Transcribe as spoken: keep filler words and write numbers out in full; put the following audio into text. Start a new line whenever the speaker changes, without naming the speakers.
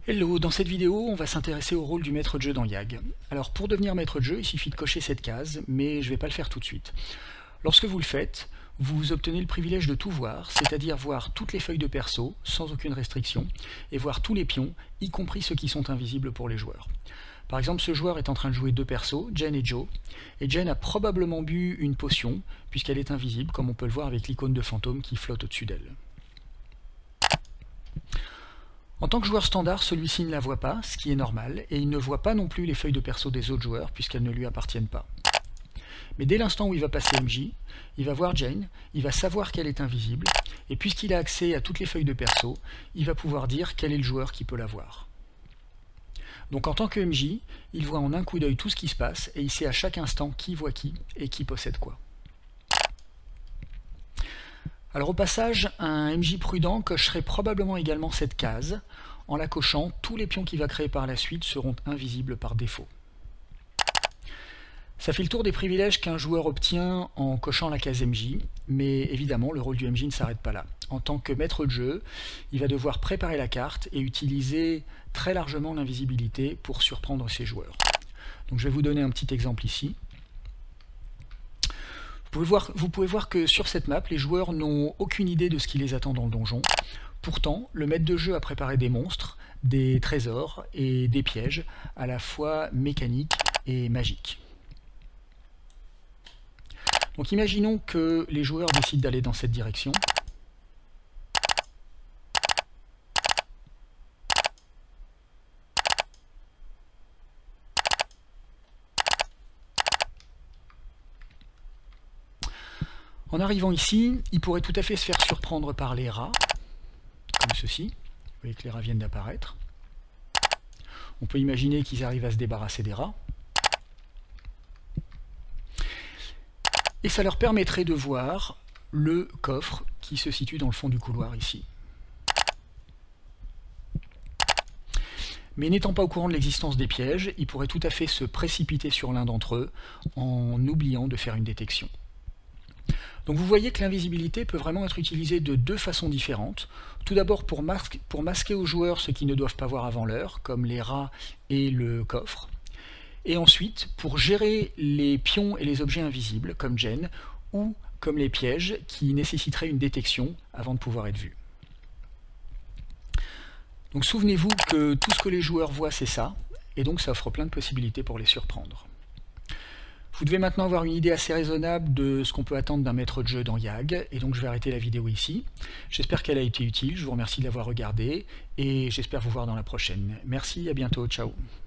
Hello, dans cette vidéo, on va s'intéresser au rôle du maître de jeu dans YAG. Alors pour devenir maître de jeu, il suffit de cocher cette case, mais je ne vais pas le faire tout de suite. Lorsque vous le faites, vous obtenez le privilège de tout voir, c'est-à-dire voir toutes les feuilles de perso, sans aucune restriction, et voir tous les pions, y compris ceux qui sont invisibles pour les joueurs. Par exemple, ce joueur est en train de jouer deux persos, Jen et Joe, et Jen a probablement bu une potion, puisqu'elle est invisible, comme on peut le voir avec l'icône de fantôme qui flotte au-dessus d'elle. En tant que joueur standard, celui-ci ne la voit pas, ce qui est normal, et il ne voit pas non plus les feuilles de perso des autres joueurs, puisqu'elles ne lui appartiennent pas. Mais dès l'instant où il va passer M J, il va voir Jane, il va savoir qu'elle est invisible, et puisqu'il a accès à toutes les feuilles de perso, il va pouvoir dire quel est le joueur qui peut la voir. Donc en tant que M J, il voit en un coup d'œil tout ce qui se passe, et il sait à chaque instant qui voit qui, et qui possède quoi. Alors au passage, un M J prudent cocherait probablement également cette case. En la cochant, tous les pions qu'il va créer par la suite seront invisibles par défaut. Ça fait le tour des privilèges qu'un joueur obtient en cochant la case M J, mais évidemment le rôle du M J ne s'arrête pas là. En tant que maître de jeu, il va devoir préparer la carte et utiliser très largement l'invisibilité pour surprendre ses joueurs. Donc je vais vous donner un petit exemple ici. Vous pouvez, voir, vous pouvez voir que sur cette map, les joueurs n'ont aucune idée de ce qui les attend dans le donjon. Pourtant, le maître de jeu a préparé des monstres, des trésors et des pièges, à la fois mécaniques et magiques. Donc imaginons que les joueurs décident d'aller dans cette direction. En arrivant ici, ils pourraient tout à fait se faire surprendre par les rats, comme ceci. Vous voyez que les rats viennent d'apparaître. On peut imaginer qu'ils arrivent à se débarrasser des rats. Et ça leur permettrait de voir le coffre qui se situe dans le fond du couloir ici. Mais n'étant pas au courant de l'existence des pièges, ils pourraient tout à fait se précipiter sur l'un d'entre eux en oubliant de faire une détection. Donc vous voyez que l'invisibilité peut vraiment être utilisée de deux façons différentes. Tout d'abord pour, masque, pour masquer aux joueurs ce qu'ils ne doivent pas voir avant l'heure, comme les rats et le coffre. Et ensuite pour gérer les pions et les objets invisibles, comme Jen, ou comme les pièges qui nécessiteraient une détection avant de pouvoir être vus. Donc souvenez-vous que tout ce que les joueurs voient c'est ça, et donc ça offre plein de possibilités pour les surprendre. Vous devez maintenant avoir une idée assez raisonnable de ce qu'on peut attendre d'un maître de jeu dans YAG, et donc je vais arrêter la vidéo ici. J'espère qu'elle a été utile, je vous remercie de l'avoir regardée, et j'espère vous voir dans la prochaine. Merci, à bientôt, ciao.